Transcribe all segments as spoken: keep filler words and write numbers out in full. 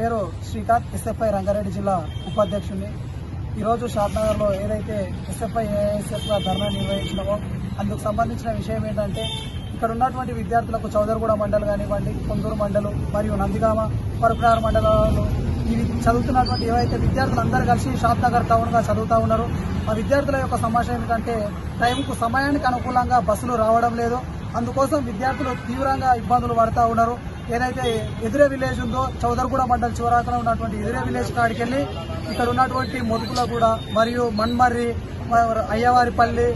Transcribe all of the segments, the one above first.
పేరు శ్రీకాంత్, ఎస్ఎఫ్ఐ రంగారెడ్డి జిల్లా ఉపాధ్యక్షుడిని. ఈరోజు షాద్నగర్లో ఏదైతే ఎస్ఎఫ్ఐ ఏఐఎస్ఎఫ్గా ధర్నా నిర్వహించినామో అందుకు సంబంధించిన విషయం ఏంటంటే, ఇక్కడ ఉన్నటువంటి విద్యార్థులకు చౌదరగూడ మండలి కానివ్వండి, కొందూరు మండలు మరియు నందిగామ, పరుపునగర్ మండలాలు ఇవి చదువుతున్నటువంటి ఏవైతే విద్యార్థులు అందరూ కలిసి షాద్నగర్ టౌన్గా చదువుతూ ఉన్నారు. ఆ విద్యార్థుల యొక్క సమస్య ఏంటంటే టైంకు సమయానికి అనుకూలంగా బస్సులు రావడం లేదు. అందుకోసం విద్యార్థులు తీవ్రంగా ఇబ్బందులు పడుతూ ఉన్నారు. ఏదైతే ఎదురే విలేజ్ ఉందో చౌదరగూడ మండలి చివరాకన ఉన్నటువంటి ఎదురే విలేజ్ కాడికి వెళ్ళి ఇక్కడ ఉన్నటువంటి మొదుపులగూడ మరియు మన్మర్రి, అయ్యవారిపల్లి,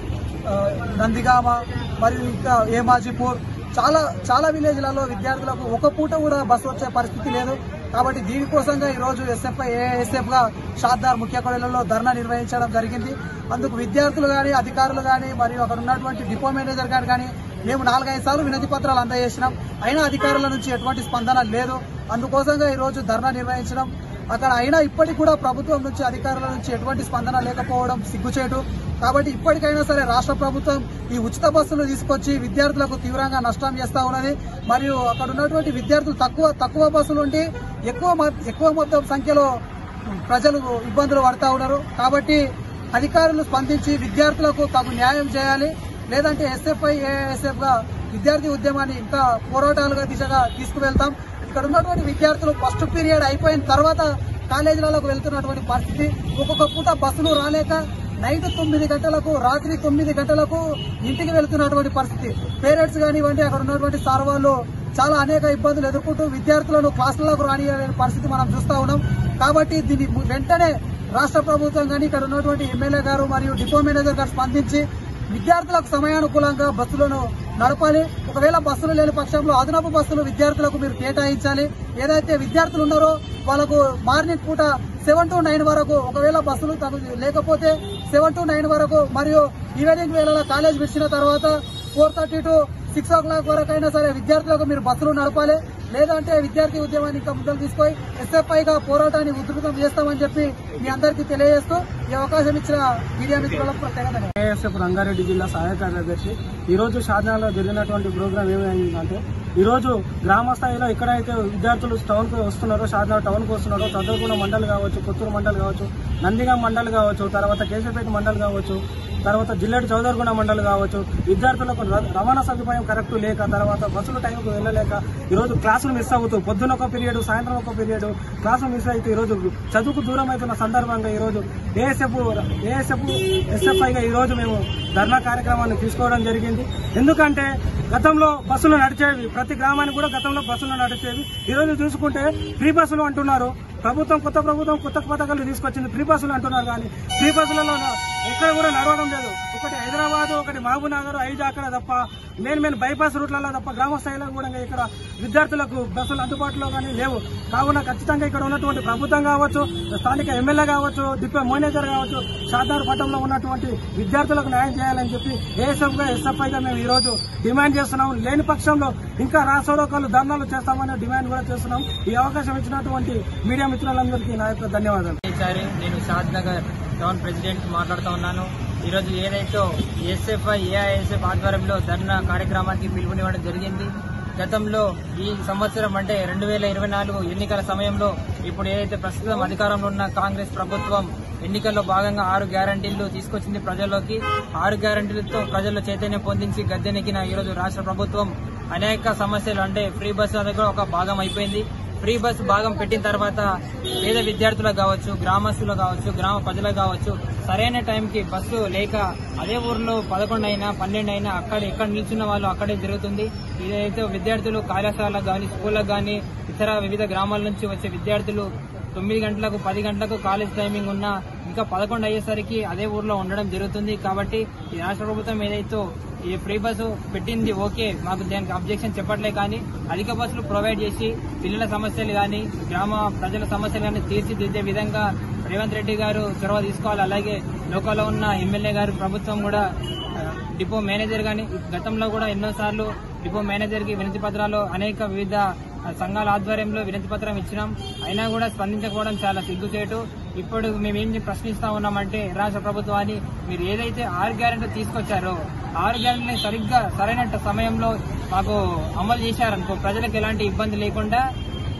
నందిగామ మరియు ఇంకా ఏమాజీపూర్ చాలా చాలా విలేజ్లలో విద్యార్థులకు ఒక పూట కూడా బస్సు వచ్చే పరిస్థితి లేదు. కాబట్టి దీనికోసంగా ఈరోజు ఎస్ఎఫ్ఐ ఏఐఎస్ఎఫ్గా షాద్నగర్ ముఖ్య కాలేజీలో ధర్నా నిర్వహించడం జరిగింది. అందుకు విద్యార్థులు కానీ, అధికారులు కానీ మరియు అక్కడ ఉన్నటువంటి డిపో మేనేజర్ గారు కానీ మేము నాలుగైదు సార్లు వినతి పత్రాలు అందజేసినాం. అయినా అధికారుల నుంచి ఎటువంటి స్పందన లేదు. అందుకోసంగా ఈరోజు ధర్నా నిర్వహించడం. అక్కడ అయినా ఇప్పటికి కూడా ప్రభుత్వం నుంచి, అధికారుల నుంచి ఎటువంటి స్పందన లేకపోవడం సిగ్గుచేటు. కాబట్టి ఇప్పటికైనా సరే రాష్ట్ర ప్రభుత్వం ఈ ఉచిత బస్సులు తీసుకొచ్చి విద్యార్థులకు తీవ్రంగా నష్టం చేస్తా ఉన్నది. మరియు అక్కడ ఉన్నటువంటి విద్యార్థులు తక్కువ తక్కువ బస్సులు ఉండి ఎక్కువ ఎక్కువ మొత్తం సంఖ్యలో ప్రజలు ఇబ్బందులు పడతా ఉన్నారు. కాబట్టి అధికారులు స్పందించి విద్యార్థులకు తగు న్యాయం చేయాలి. లేదంటే ఎస్ఎఫ్ఐ ఏఐఎస్ఎఫ్ గా విద్యార్థి ఉద్యమాన్ని ఇంకా పోరాటాలుగా దిశగా తీసుకువెళ్తాం. ఇక్కడ ఉన్నటువంటి విద్యార్థులు ఫస్ట్ పీరియడ్ అయిపోయిన తర్వాత కాలేజీలకు వెళ్తున్నటువంటి పరిస్థితి. ఒక్కొక్క పూట బస్సులు రాలేక నైట్ తొమ్మిది గంటలకు రాత్రి తొమ్మిది గంటలకు ఇంటికి వెళ్తున్నటువంటి పరిస్థితి. పేరెంట్స్ కానివ్వండి, అక్కడ ఉన్నటువంటి సార్ వాళ్ళు చాలా అనేక ఇబ్బందులు ఎదుర్కొంటూ విద్యార్థులను క్లాసులకు రానియలేని పరిస్థితి మనం చూస్తా ఉన్నాం. కాబట్టి దీన్ని వెంటనే రాష్ట్ర ప్రభుత్వం కానీ, ఇక్కడ ఉన్నటువంటి ఎమ్మెల్యే గారు మరియు డిపో మేనేజర్ గారు స్పందించి విద్యార్థులకు సమయానుకూలంగా బస్సులను నడపాలి. ఒకవేళ బస్సులు లేని పక్షంలో అదనపు బస్సులు విద్యార్థులకు మీరు కేటాయించాలి. ఏదైతే విద్యార్థులు ఉన్నారో వాళ్ళకు మార్నింగ్ పూట సెవెన్ టు నైన్ వరకు, ఒకవేళ బస్సులు లేకపోతే సెవెన్ టు నైన్ వరకు, మరియు ఈవినింగ్ వేళలో కాలేజ్ విడిచిన తర్వాత four thirty to six o'clock వరకు అయినా సరే విద్యార్థులకు మీరు బస్సులు నడపాలి. లేదంటే విద్యార్థి ఉద్యమాన్ని ఇంకా ముందుకు తీసుకొని ఎస్ఎఫ్ఐగా పోరాటాన్ని ఉధృతం చేస్తామని చెప్పి మీ అందరికీ తెలియజేస్తూ ఈ అవకాశం ఇచ్చిన మీడియా మిత్రులకు ప్రత్యేకంగా ఏఐఎస్ఎఫ్ రంగారెడ్డి జిల్లా సహాయ కార్యదర్శి. ఈ రోజు షాద్నగర్లో జరిగినటువంటి ప్రోగ్రాం ఏమైందంటే, ఈ రోజు గ్రామ స్థాయిలో ఎక్కడైతే విద్యార్థులు టౌన్ కు వస్తున్నారో, షాద్నగర్ టౌన్ కు వస్తున్నారో, చదువుకున్న మండలి కావచ్చు, కొత్తూరు మండలి కావచ్చు, నందిగాం మండలి కావచ్చు, తర్వాత కేశవపేట మండలి కావచ్చు, తర్వాత జిల్లాడి చౌదరగూడ మండలి కావచ్చు, విద్యార్థులకు రవాణా సదుపాయం కరెక్ట్ లేక, తర్వాత బస్సులు టైంకు వెళ్ళలేక ఈరోజు క్లాసులు మిస్ అవుతూ పొద్దున ఒక పీరియడ్, సాయంత్రం ఒక పీరియడ్ క్లాసులు మిస్ అయితే ఈరోజు చదువుకు దూరం అవుతున్న సందర్భంగా ఈరోజు ఏఎస్ఎఫ్ ఏఎస్ఎఫ్ ఎస్ఎఫ్ఐగా ఈరోజు మేము ధర్నా కార్యక్రమాన్ని తీసుకోవడం జరిగింది. ఎందుకంటే గతంలో బస్సులు నడిచేవి, ప్రతి గ్రామానికి కూడా గతంలో బస్సులు నడిచేవి. ఈరోజు చూసుకుంటే ఫ్రీ బస్సులు అంటున్నారు. ప్రభుత్వం కొత్త ప్రభుత్వం కొత్త పథకాలు తీసుకొచ్చింది, ఫ్రీ బస్సులు అంటున్నారు. కానీ ఫ్రీ బస్సులలో ఎక్కడ కూడా నడవడం లేదు. ఒకటి హైదరాబాద్, ఒకటి మహబూబ్ నగర్, ఐదు అక్కడ తప్ప మెయిన్ మెయిన్ బైపాస్ రూట్లలో తప్ప గ్రామ స్థాయిలో కూడా ఇక్కడ విద్యార్థులకు బస్సులు అందుబాటులో కానీ లేవు. కావున ఖచ్చితంగా ఇక్కడ ఉన్నటువంటి ప్రభుత్వం కావచ్చు, స్థానిక ఎమ్మెల్యే కావచ్చు, డిపో మేనేజర్ కావచ్చు, షాద్నగర్ పట్టణంలో ఉన్నటువంటి విద్యార్థులకు న్యాయం చేయాలని చెప్పి ఏఎస్ఎఫ్ గా ఎస్ఎఫ్ఐగా మేము ఈ రోజు డిమాండ్ చేస్తున్నాం. లేని పక్షంలో ఇంకా రాష్ట్రంలో ధర్నాలు చేస్తామనే డిమాండ్ కూడా చేస్తున్నాం. ఈ అవకాశం ఇచ్చినటువంటి మీడియా మిత్రులందరికీ నా యొక్క ధన్యవాదాలు. నేను షాద్నగర్ టౌన్ ప్రెసిడెంట్ మాట్లాడుతూ ఉన్నాను. ఈరోజు ఏదైతే ఎస్ఎఫ్ఐ ఏఐఎస్ఎఫ్ ఆధ్వర్యంలో ధర్నా కార్యక్రమానికి పిలుపునివ్వడం జరిగింది. గతంలో ఈ సంవత్సరం అంటే రెండు వేల ఇరవై నాలుగు ఎన్నికల సమయంలో ఇప్పుడు ఏదైతే ప్రస్తుతం అధికారంలో ఉన్న కాంగ్రెస్ ప్రభుత్వం ఎన్నికల్లో భాగంగా ఆరు గ్యారంటీలు తీసుకొచ్చింది ప్రజల్లోకి. ఆరు గ్యారంటీలతో ప్రజల్లో చైతన్యం పొందించి గద్దెనెక్కిన ఈరోజు రాష్ట్ర ప్రభుత్వం అనేక సమస్యలు అంటే ఫ్రీ బస్సు అనేది కూడా ఒక భాగం అయిపోయింది. ఫ్రీ బస్సు భాగం పెట్టిన తర్వాత పేద విద్యార్థులకు కావచ్చు, గ్రామస్తులకు కావచ్చు, గ్రామ ప్రజలకు కావచ్చు సరైన టైంకి బస్సు లేక అదే ఊర్లో పదకొండు అయినా పన్నెండు అయినా అక్కడ ఎక్కడ నిల్చున్న వాళ్ళు అక్కడే జరుగుతుంది. ఇదైతే విద్యార్థులు కళాశాలకు కానీ, స్కూళ్ళకు కానీ, ఇతర వివిధ గ్రామాల నుంచి వచ్చే విద్యార్థులు తొమ్మిది గంటలకు పది గంటలకు కాలేజ్ టైమింగ్ ఉన్నా ఇంకా పదకొండు అయ్యేసరికి అదే ఊర్లో ఉండడం జరుగుతుంది. కాబట్టి ఈ రాష్ట్ర ప్రభుత్వం ఏదైతే ఈ ఫ్రీ బస్సు పెట్టింది ఓకే, మాకు దానికి అబ్జెక్షన్ చెప్పట్లే. కానీ అధిక బస్సులు ప్రొవైడ్ చేసి పిల్లల సమస్యలు కానీ, గ్రామ ప్రజల సమస్యలు కానీ తీర్చిదిద్దే విధంగా రేవంత్ రెడ్డి గారు చొరవ తీసుకోవాలి. అలాగే లోకల్లో ఉన్న ఎమ్మెల్యే గారు, ప్రభుత్వం కూడా డిపో మేనేజర్ గాని గతంలో కూడా ఎన్నోసార్లు డిపో మేనేజర్ కి వినతి పత్రాలు అనేక వివిధ సంఘాల ఆధ్వర్యంలో వినతి పత్రం ఇచ్చినాం. అయినా కూడా స్పందించకపోవడం చాలా సిగ్గుచేటు. ఇప్పుడు మేమేం ప్రశ్నిస్తా ఉన్నామంటే రాష్ట్ర ప్రభుత్వాన్ని, మీరు ఏదైతే ఆరు గ్యారెంటీ తీసుకొచ్చారో ఆరు గ్యారెంటీ సరిగ్గా సరైన సమయంలో మాకు అమలు చేశారనుకో ప్రజలకు ఎలాంటి ఇబ్బంది లేకుండా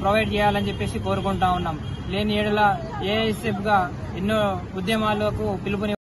ప్రొవైడ్ చేయాలని చెప్పేసి కోరుకుంటా ఉన్నాం. లేని ఏడల ఏఐఎస్ఎఫ్ గా ఎన్నో ఉద్యమాలకు పిలుపుని